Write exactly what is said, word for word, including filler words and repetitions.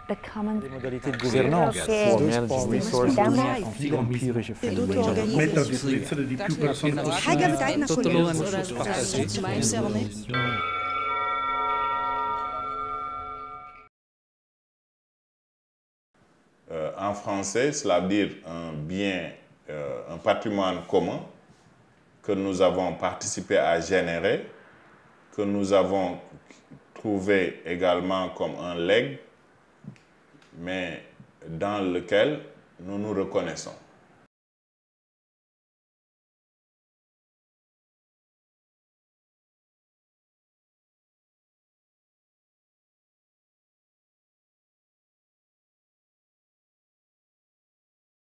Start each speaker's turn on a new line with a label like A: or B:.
A: Des modalités de gouvernance voor managing resources en empirisch
B: Méthode utilizzato di più persone possibile.
C: Euh, en français, cela veut dire un bien, euh, un patrimoine commun que nous avons participé à générer, que nous avons trouvé également comme un legs, mais dans lequel nous nous reconnaissons.